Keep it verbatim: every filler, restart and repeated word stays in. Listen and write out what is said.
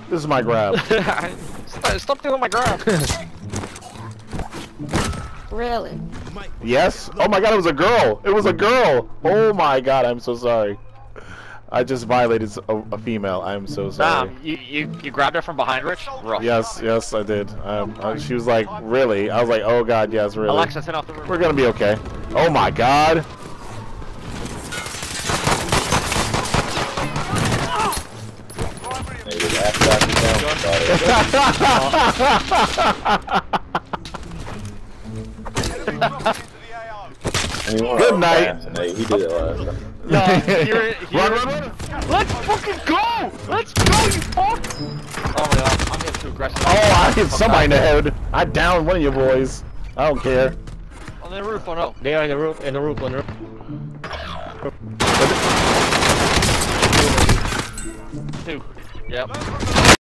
This is my grab. stop, stop doing my grab. Really? Yes? Oh my god, it was a girl! It was a girl! Oh my god, I'm so sorry. I just violated a, a female. I'm so sorry. Damn, you, you, you grabbed her from behind, Rich? Rough. Yes, yes, I did. Um, uh, she was like, really? I was like, oh god, yes, really. Alexa, turn off the room. We're gonna be okay. Oh my god! Good night. He did it last time. No, you're, you're, Run, run, run! Let's fucking go! Let's go, you fuck! Oh my god, I'm getting too aggressive. Oh, I hit somebody in the head. I downed one of you boys. I don't care. On the roof, oh no. They are in the roof, in the roof, on the roof. Two. Yep.